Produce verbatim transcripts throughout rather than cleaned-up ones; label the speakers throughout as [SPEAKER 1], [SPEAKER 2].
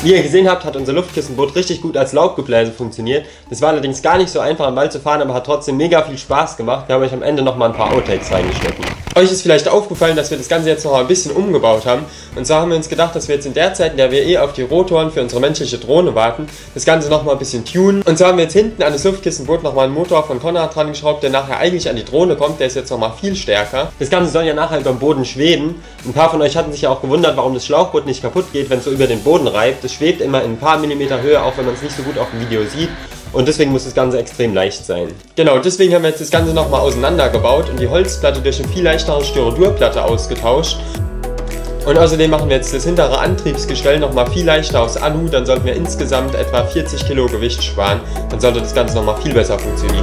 [SPEAKER 1] Wie ihr gesehen habt, hat unser Luftkissenboot richtig gut als Laubgebläse funktioniert. Das war allerdings gar nicht so einfach am Wald zu fahren, aber hat trotzdem mega viel Spaß gemacht. Wir haben euch am Ende noch mal ein paar Outtakes reingeschnitten. Euch ist vielleicht aufgefallen, dass wir das Ganze jetzt noch mal ein bisschen umgebaut haben. Und zwar haben wir uns gedacht, dass wir jetzt in der Zeit, in der wir eh auf die Rotoren für unsere menschliche Drohne warten, das Ganze noch mal ein bisschen tunen. Und zwar haben wir jetzt hinten an das Luftkissenboot noch mal einen Motor von Konrad dran geschraubt, der nachher eigentlich an die Drohne kommt. Der ist jetzt noch mal viel stärker. Das Ganze soll ja nachher über dem Boden schweben. Ein paar von euch hatten sich ja auch gewundert, warum das Schlauchboot nicht kaputt geht, wenn es so über den Boden reibt. Das schwebt immer in ein paar Millimeter Höhe, auch wenn man es nicht so gut auf dem Video sieht. Und deswegen muss das Ganze extrem leicht sein. Genau, deswegen haben wir jetzt das Ganze nochmal auseinandergebaut und die Holzplatte durch eine viel leichtere Styrodurplatte ausgetauscht. Und außerdem machen wir jetzt das hintere Antriebsgestell nochmal viel leichter aus Alu. Dann sollten wir insgesamt etwa vierzig Kilo Gewicht sparen. Dann sollte das Ganze nochmal viel besser funktionieren.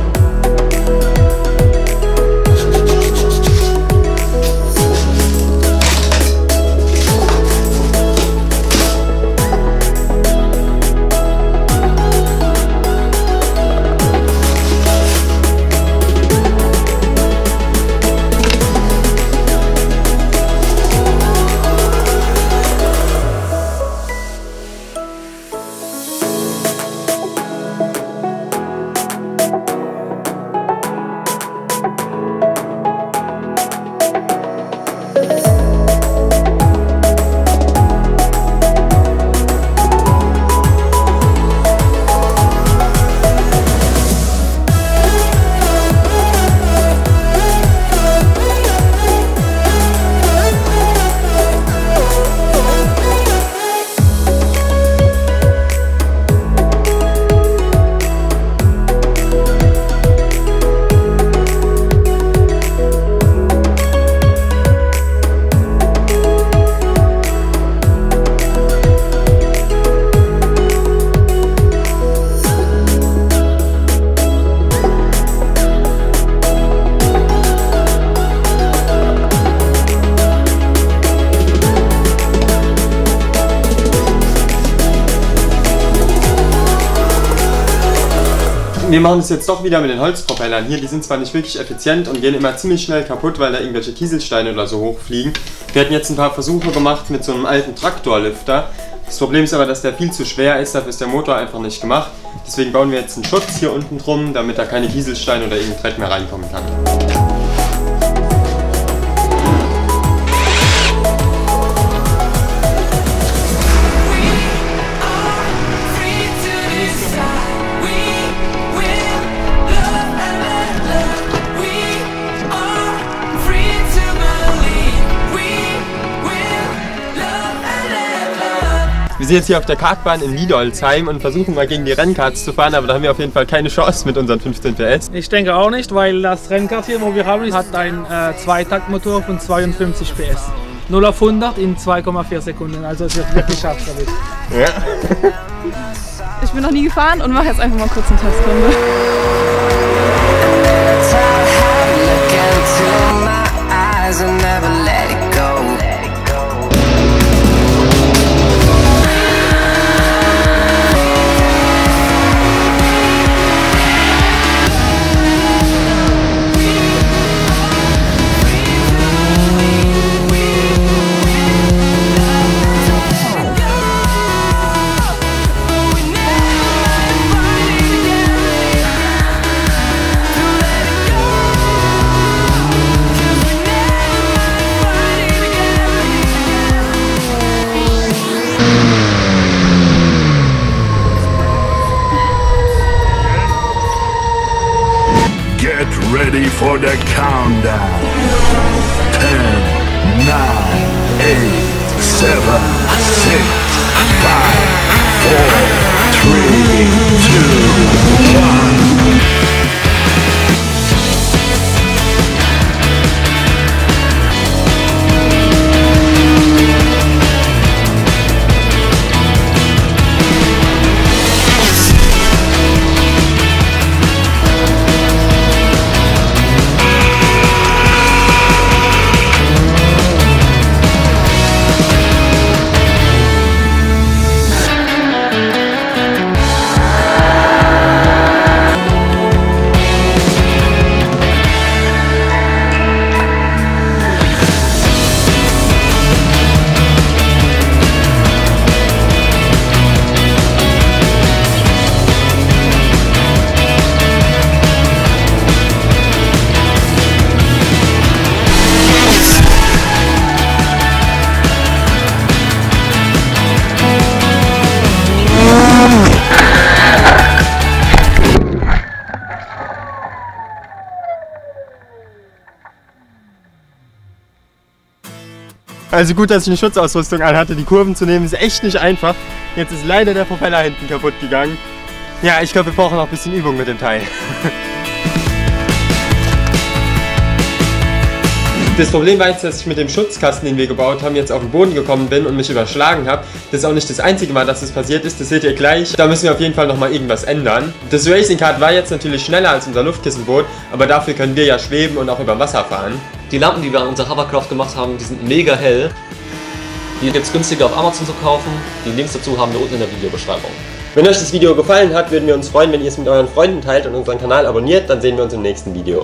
[SPEAKER 1] Wir machen es jetzt doch wieder mit den Holzpropellern hier. Die sind zwar nicht wirklich effizient und gehen immer ziemlich schnell kaputt, weil da irgendwelche Kieselsteine oder so hochfliegen. Wir hatten jetzt ein paar Versuche gemacht mit so einem alten Traktorlifter. Das Problem ist aber, dass der viel zu schwer ist, dafür ist der Motor einfach nicht gemacht. Deswegen bauen wir jetzt einen Schutz hier unten drum, damit da keine Kieselsteine oder irgendein Dreck mehr reinkommen kann. Wir sind jetzt hier auf der Kartbahn in Niedolsheim und versuchen mal gegen die Rennkarts zu fahren, aber da haben wir auf jeden Fall keine Chance mit unseren fünfzehn P S.
[SPEAKER 2] Ich denke auch nicht, weil das Rennkart hier, wo wir haben, hat einen äh, Zweitaktmotor von zweiundfünfzig P S. null auf hundert in zwei Komma vier Sekunden, also es wird wirklich scharf damit.
[SPEAKER 1] Ja.
[SPEAKER 3] Ich bin noch nie gefahren und mache jetzt einfach mal kurz eine Testrunde.
[SPEAKER 4] Ready for the countdown. ten, nine, eight, seven, six, five, four, three, two, one.
[SPEAKER 1] Also gut, dass ich eine Schutzausrüstung anhatte. Die Kurven zu nehmen ist echt nicht einfach. Jetzt ist leider der Propeller hinten kaputt gegangen. Ja, ich glaube, wir brauchen noch ein bisschen Übung mit dem Teil. Das Problem war jetzt, dass ich mit dem Schutzkasten, den wir gebaut haben, jetzt auf den Boden gekommen bin und mich überschlagen habe. Das ist auch nicht das einzige Mal, dass das passiert ist, das seht ihr gleich. Da müssen wir auf jeden Fall nochmal irgendwas ändern. Das Racing Kart war jetzt natürlich schneller als unser Luftkissenboot, aber dafür können wir ja schweben und auch über Wasser fahren.
[SPEAKER 5] Die Lampen, die wir an unserer Hovercraft gemacht haben, die sind mega hell. Die gibt es günstiger auf Amazon zu kaufen. Die Links dazu haben wir unten in der Videobeschreibung.
[SPEAKER 1] Wenn euch das Video gefallen hat, würden wir uns freuen, wenn ihr es mit euren Freunden teilt und unseren Kanal abonniert. Dann sehen wir uns im nächsten Video.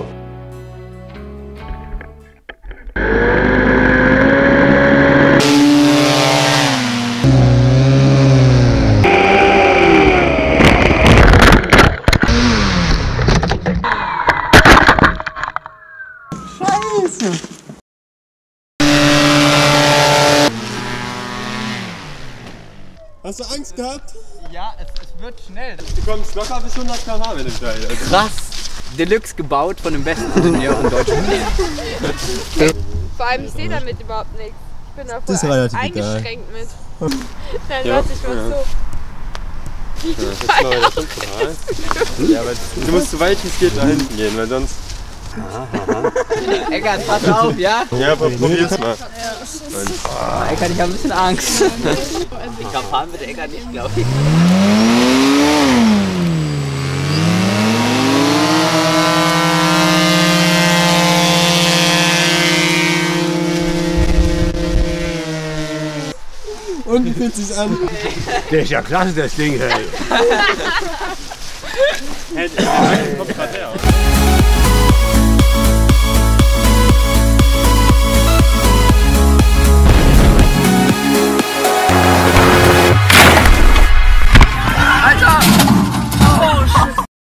[SPEAKER 1] Hast du Angst gehabt?
[SPEAKER 6] Ja, es, es wird schnell.
[SPEAKER 1] Du kommst locker bis hundert Kilometer pro Stunde mit dem Teil. Also
[SPEAKER 6] krass. Deluxe gebaut von dem besten Ingenieur in Deutschland.
[SPEAKER 3] Vor allem, ich sehe damit überhaupt nichts. Ich bin da
[SPEAKER 1] Das ist
[SPEAKER 3] voll
[SPEAKER 1] relativ
[SPEAKER 3] eingeschränkt mit. Dann
[SPEAKER 1] Ja,
[SPEAKER 3] lass ich was
[SPEAKER 1] ja.
[SPEAKER 3] so.
[SPEAKER 1] Ja, das ist mal das fünfte Mal. Ja, aber du musst so weit wie es geht da hinten gehen, weil sonst...
[SPEAKER 6] Eckart, pass auf, ja?
[SPEAKER 1] Ja, aber probier's mal.
[SPEAKER 6] Oh, Eckart, ich habe ein bisschen Angst. Ich kann fahren mit der Eckart nicht, glaube ich.
[SPEAKER 1] Und wie fühlt sich's an?
[SPEAKER 7] Der ist ja klasse, das Ding, hey.
[SPEAKER 1] Hey, das kommt gerade her.